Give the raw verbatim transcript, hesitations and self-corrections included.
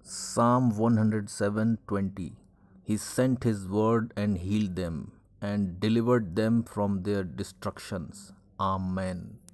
Psalm one hundred seven twenty. He sent his word and healed them and delivered them from their destructions. Amen.